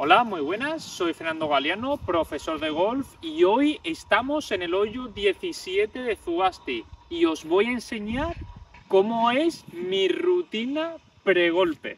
Hola, muy buenas, soy Fernando Galeano, profesor de golf y hoy estamos en el hoyo 17 de Zugasti y os voy a enseñar cómo es mi rutina pregolpe.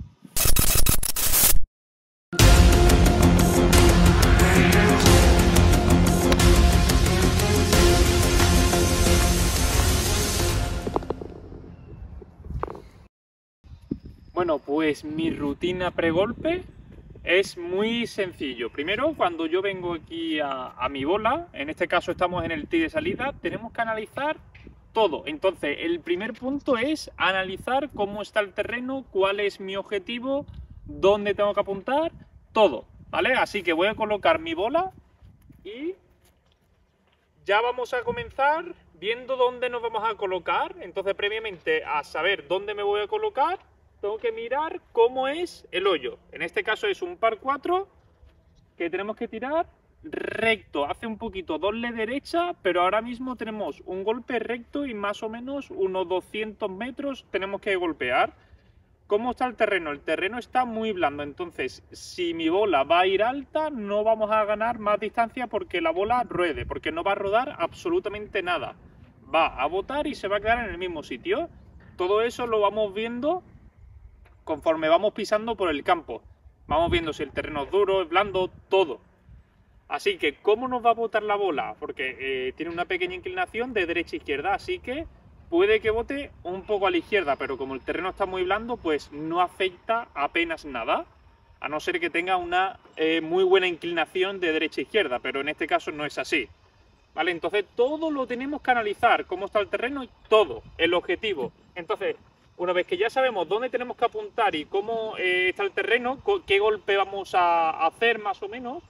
Bueno, pues mi rutina pregolpe es muy sencillo. Primero, cuando yo vengo aquí a mi bola, en este caso estamos en el tee de salida, tenemos que analizar todo. Entonces, el primer punto es analizar cómo está el terreno, cuál es mi objetivo, dónde tengo que apuntar, todo, ¿vale? Así que voy a colocar mi bola y ya vamos a comenzar viendo dónde nos vamos a colocar. Entonces, previamente a saber dónde me voy a colocar, tengo que mirar cómo es el hoyo. En este caso es un par 4 que tenemos que tirar recto. Hace un poquito doble derecha, pero ahora mismo tenemos un golpe recto y más o menos unos 200 metros tenemos que golpear. ¿Cómo está el terreno? El terreno está muy blando, entonces si mi bola va a ir alta no vamos a ganar más distancia porque la bola ruede, porque no va a rodar absolutamente nada. Va a botar y se va a quedar en el mismo sitio. Todo eso lo vamos viendo conforme vamos pisando por el campo. Vamos viendo si el terreno es duro, es blando, todo. Así que, ¿cómo nos va a botar la bola? Porque tiene una pequeña inclinación de derecha a izquierda, así que puede que bote un poco a la izquierda, pero como el terreno está muy blando, pues no afecta apenas nada, a no ser que tenga una muy buena inclinación de derecha a izquierda, pero en este caso no es así. ¿Vale? Entonces todo lo tenemos que analizar, cómo está el terreno y todo, el objetivo. Entonces, una vez que ya sabemos dónde tenemos que apuntar y cómo está el terreno, qué golpe vamos a hacer más o menos,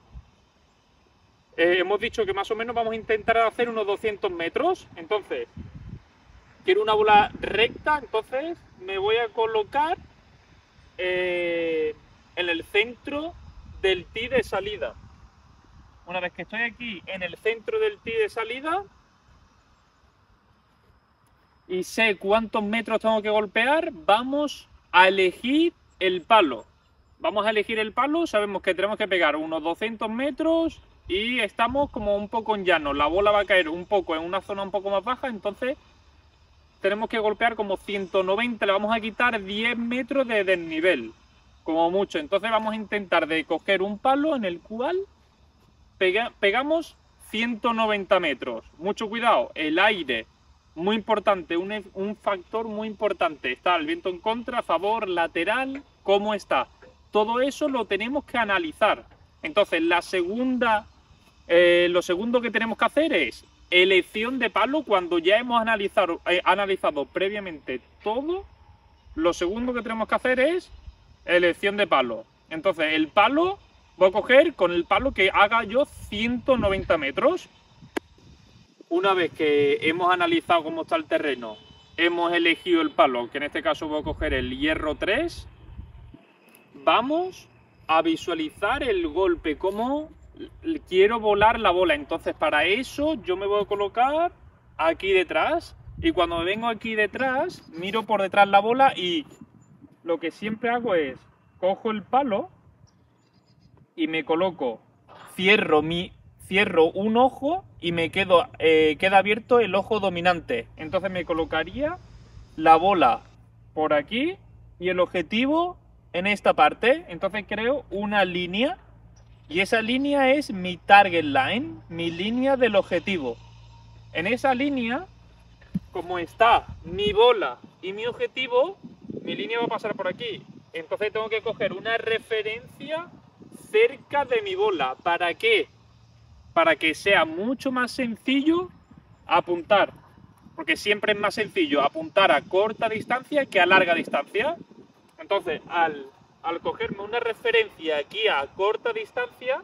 hemos dicho que más o menos vamos a intentar hacer unos 200 metros. Entonces, quiero una bola recta, entonces me voy a colocar en el centro del tee de salida. Una vez que estoy aquí en el centro del tee de salida y sé cuántos metros tengo que golpear, vamos a elegir el palo. Vamos a elegir el palo, sabemos que tenemos que pegar unos 200 metros y estamos como un poco en llano. La bola va a caer un poco en una zona un poco más baja, entonces tenemos que golpear como 190, le vamos a quitar 10 metros de desnivel, como mucho. Entonces vamos a intentar de coger un palo en el cual pegamos 190 metros. Mucho cuidado, el aire, muy importante, un factor muy importante. Está el viento en contra, a favor, lateral, ¿cómo está? Todo eso lo tenemos que analizar. Entonces, lo segundo que tenemos que hacer es elección de palo. Cuando ya hemos analizado previamente todo, lo segundo que tenemos que hacer es elección de palo. Entonces, el palo, voy a coger con el palo que haga yo 190 metros. Una vez que hemos analizado cómo está el terreno, hemos elegido el palo, que en este caso voy a coger el hierro 3, vamos a visualizar el golpe, cómo quiero volar la bola. Entonces, para eso yo me voy a colocar aquí detrás y cuando me vengo aquí detrás, miro por detrás la bola y lo que siempre hago es, cojo el palo y me coloco, cierro un ojo y me queda abierto el ojo dominante. Entonces me colocaría la bola por aquí y el objetivo en esta parte. Entonces creo una línea y esa línea es mi target line, mi línea del objetivo. En esa línea, como está mi bola y mi objetivo, mi línea va a pasar por aquí. Entonces tengo que coger una referencia cerca de mi bola. ¿Para qué? Para que sea mucho más sencillo apuntar, porque siempre es más sencillo apuntar a corta distancia que a larga distancia. Entonces, al cogerme una referencia aquí a corta distancia,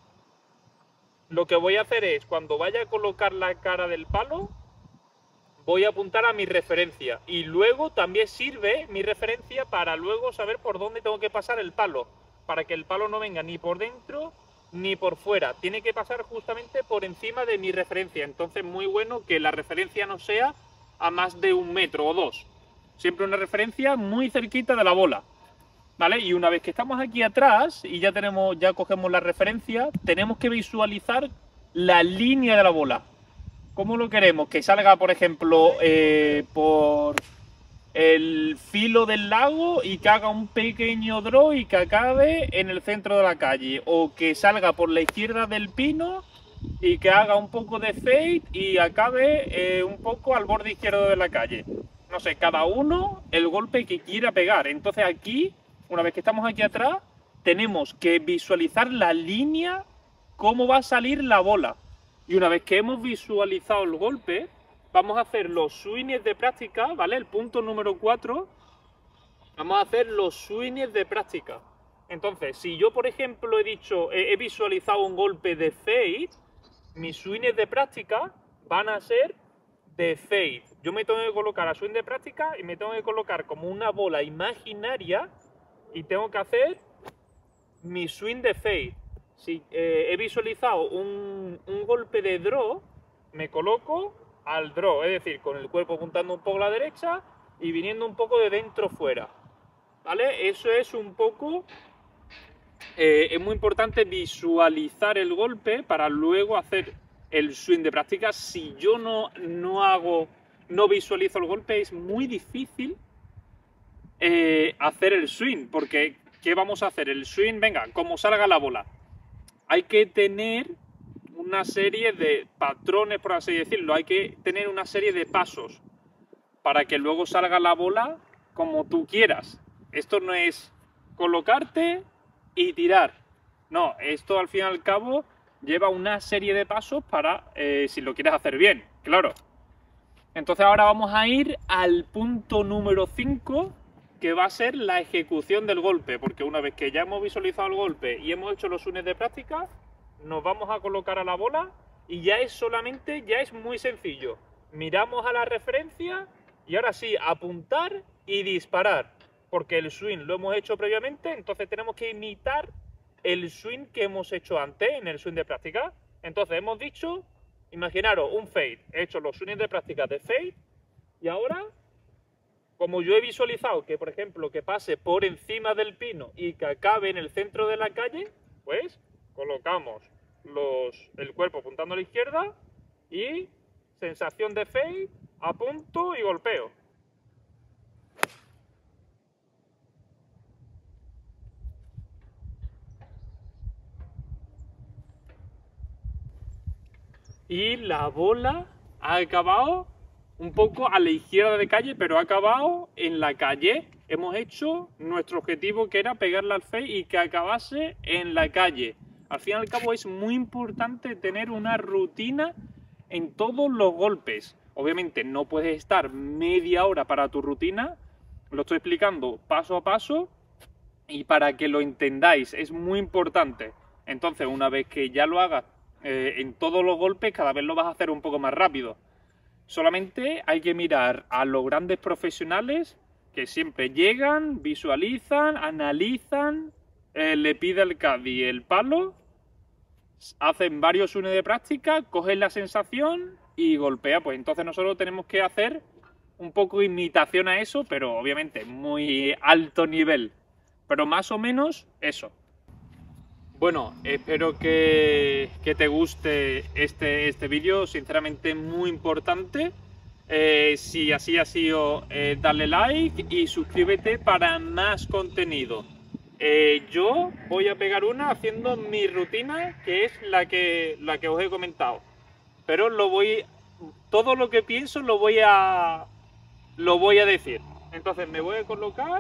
lo que voy a hacer es, cuando vaya a colocar la cara del palo, voy a apuntar a mi referencia. Y luego también sirve mi referencia para luego saber por dónde tengo que pasar el palo, para que el palo no venga ni por dentro ni por fuera, tiene que pasar justamente por encima de mi referencia. Entonces, muy bueno que la referencia no sea a más de 1 metro o 2, siempre una referencia muy cerquita de la bola. ¿vale? Y una vez que estamos aquí atrás y ya cogemos la referencia, tenemos que visualizar la línea de la bola. ¿Cómo lo queremos? Que salga, por ejemplo, por el filo del lago y que haga un pequeño draw y que acabe en el centro de la calle. O que salga por la izquierda del pino y que haga un poco de fade y acabe un poco al borde izquierdo de la calle. No sé, cada uno el golpe que quiera pegar. Entonces aquí, una vez que estamos aquí atrás, tenemos que visualizar la línea, cómo va a salir la bola. Y una vez que hemos visualizado el golpe, vamos a hacer los swings de práctica, ¿vale? El punto número 4, vamos a hacer los swings de práctica. Entonces, si yo, por ejemplo, he visualizado un golpe de fade, mis swings de práctica van a ser de fade. Yo me tengo que colocar a swing de práctica y me tengo que colocar como una bola imaginaria y tengo que hacer mi swing de fade. Si he visualizado un golpe de draw, me coloco al draw, es decir, con el cuerpo apuntando un poco a la derecha y viniendo un poco de dentro fuera, ¿vale? Eso es un poco... es muy importante visualizar el golpe para luego hacer el swing de práctica. Si yo no visualizo el golpe, es muy difícil hacer el swing, porque ¿qué vamos a hacer? El swing, venga, como salga la bola. Hay que tener una serie de patrones, por así decirlo, hay que tener una serie de pasos para que luego salga la bola como tú quieras. Esto no es colocarte y tirar. No, esto al fin y al cabo lleva una serie de pasos para si lo quieres hacer bien, claro. Entonces ahora vamos a ir al punto número 5, que va a ser la ejecución del golpe, porque una vez que ya hemos visualizado el golpe y hemos hecho los swings de práctica, nos vamos a colocar a la bola y ya es muy sencillo. Miramos a la referencia y ahora sí, apuntar y disparar, porque el swing lo hemos hecho previamente, entonces tenemos que imitar el swing que hemos hecho antes en el swing de práctica. Entonces hemos dicho, imaginaros un fade, he hecho los swings de práctica de fade y ahora, como yo he visualizado que, por ejemplo, que pase por encima del pino y que acabe en el centro de la calle, pues colocamos el cuerpo apuntando a la izquierda y sensación de fade, apunto y golpeo. Y la bola ha acabado un poco a la izquierda de calle, pero ha acabado en la calle. Hemos hecho nuestro objetivo, que era pegarla al fade y que acabase en la calle. Al fin y al cabo es muy importante tener una rutina en todos los golpes. Obviamente no puedes estar media hora para tu rutina, lo estoy explicando paso a paso y para que lo entendáis es muy importante. Entonces, una vez que ya lo hagas en todos los golpes, cada vez lo vas a hacer un poco más rápido. Solamente hay que mirar a los grandes profesionales que siempre llegan, visualizan, analizan, le pide al caddy el palo, hacen varios swings de práctica, cogen la sensación y golpea. Pues entonces nosotros tenemos que hacer un poco imitación a eso, pero obviamente muy alto nivel. Pero más o menos eso. Bueno, espero que te guste este vídeo, sinceramente muy importante. Si así ha sido, dale like y suscríbete para más contenido. Yo voy a pegar una haciendo mi rutina, que es la que os he comentado. Pero todo lo que pienso lo voy a decir. Entonces me voy a colocar.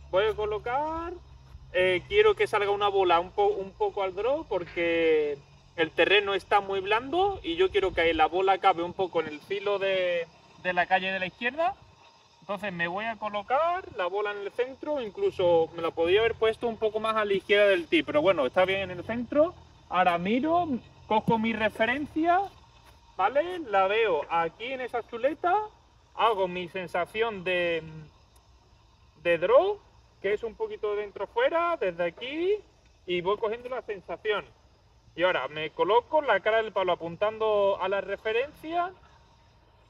Quiero que salga una bola un poco al draw porque el terreno está muy blando y yo quiero que la bola acabe un poco en el filo de la calle de la izquierda. Entonces me voy a colocar la bola en el centro, incluso me la podía haber puesto un poco más a la izquierda del tee, pero bueno, está bien en el centro. Ahora miro, cojo mi referencia, ¿vale? La veo aquí en esa chuleta, hago mi sensación de draw, que es un poquito de dentro fuera, desde aquí, y voy cogiendo la sensación. Y ahora me coloco la cara del palo apuntando a la referencia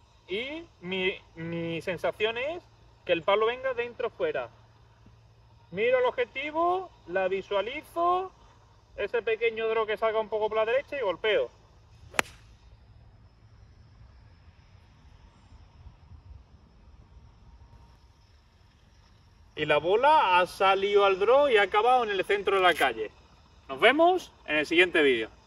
y mi sensación es que el palo venga dentro fuera. Miro el objetivo, la visualizo, ese pequeño draw que salga un poco por la derecha y golpeo. Y la bola ha salido al draw y ha acabado en el centro de la calle. Nos vemos en el siguiente vídeo.